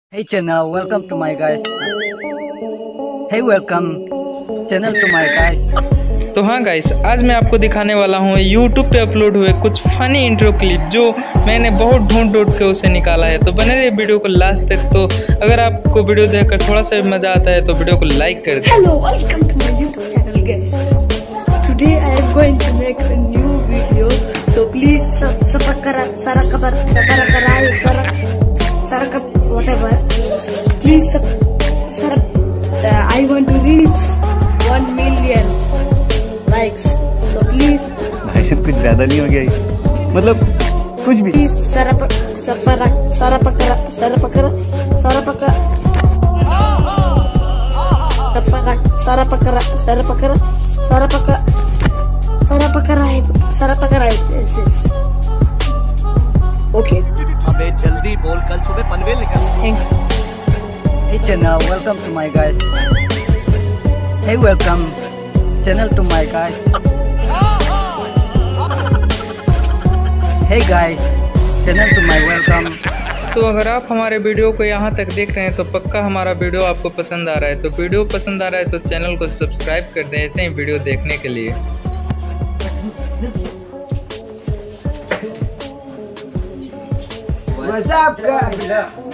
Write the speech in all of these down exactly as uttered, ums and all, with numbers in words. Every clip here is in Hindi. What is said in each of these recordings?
Hey channel, welcome to my guys. Hey welcome channel to my guys. तो हाँ गाइस, आज मैं आपको दिखाने वाला हूँ यूट्यूब पे अपलोड हुए कुछ फनी इंट्रो क्लिप जो मैंने बहुत ढूंढ ढूंढ के उसे निकाला है। तो बने रहिए वीडियो को लास्ट तक। तो अगर आपको वीडियो देखकर थोड़ा सा मजा आता है तो वीडियो को लाइक कर दें। Hello, welcome to my YouTube channel guys. Today I am going to make a new video. So please sub subscribe, subscribe, subscribe, subscribe, whatever. Please sub subscribe. Uh, I want to reach one million likes. So please. भाई सब कुछ ज्यादा नहीं हो गया ये? मतलब कुछ भी। Please subscribe, subscribe, subscribe, subscribe, subscribe. Sara pakara, Sara pakara, Sara pakara, Sara pakara है, Sara pakara है। Okay. अबे जल्दी बोल, कल सुबह पनवेल निकल। Thank you. Hey channel, welcome to my guys. Hey welcome channel to my guys. Hey guys, channel to my welcome. तो अगर आप हमारे वीडियो को यहाँ तक देख रहे हैं तो पक्का हमारा वीडियो आपको पसंद आ रहा है। तो वीडियो पसंद आ रहा है तो चैनल को सब्सक्राइब कर दें ऐसे ही वीडियो देखने के लिए। What's up guys?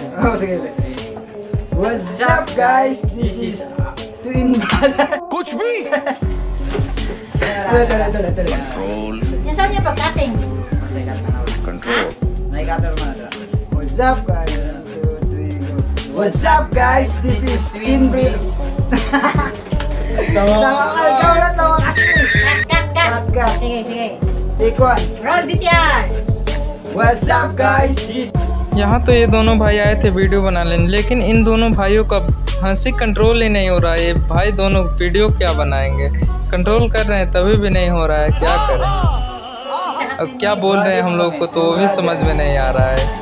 What's up guys? This is Twin Brother. कुछ भी Control. Biasanya pagkating. Control. Naik atur mana? What's up guys? One, two, three, go. What's up guys? This is Twin Brother. Tawa ka, ikaw na tawa kasi. Cut, cut, Cut, cut. Sige, sige. Take one. Roll D T R. What's up guys? This यहाँ तो ये दोनों भाई आए थे वीडियो बना लेने, लेकिन इन दोनों भाइयों का हंसी कंट्रोल ही नहीं हो रहा है। ये भाई दोनों वीडियो क्या बनाएंगे? कंट्रोल कर रहे हैं तभी भी नहीं हो रहा है, क्या करें? अब क्या बोल रहे हैं हम लोग को तो वो भी समझ में नहीं आ रहा है।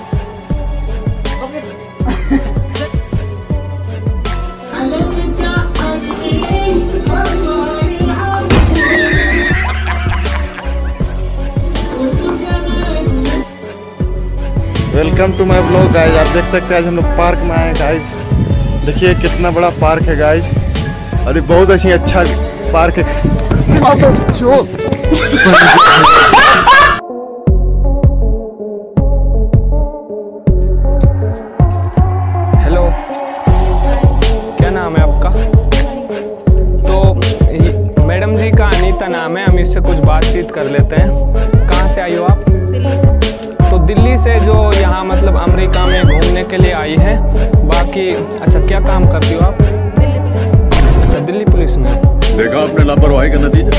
Welcome to my blog guys. आप देख सकते हैं आज हम लोग पार्क में आए हैं गाइस। देखिए कितना बड़ा पार्क है गाइस और ये बहुत अच्छी अच्छा पार्क है। हेलो, क्या नाम है आपका? तो मैडम जी का अनीता नाम है, हम इससे कुछ बातचीत कर लेते हैं। कहाँ से आई हो आप? तो दिल्ली से, जो यहाँ मतलब अमेरिका में घूमने के लिए आई है। बाकी अच्छा, क्या काम करती हो आप? अच्छा, दिल्ली पुलिस में। देखा आपने लापरवाही का नतीजा।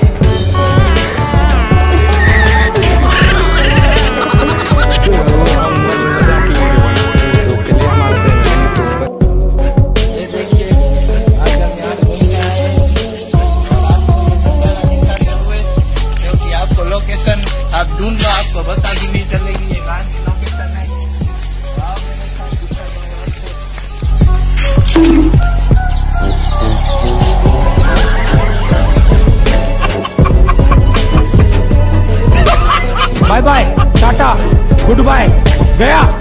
लोकेशन आप ढूंढ लो, आपको बता दी नहीं चलेगी ये कहाँ की लोकेशन है। बाय बाय, टाटा, गुड बाय, गया।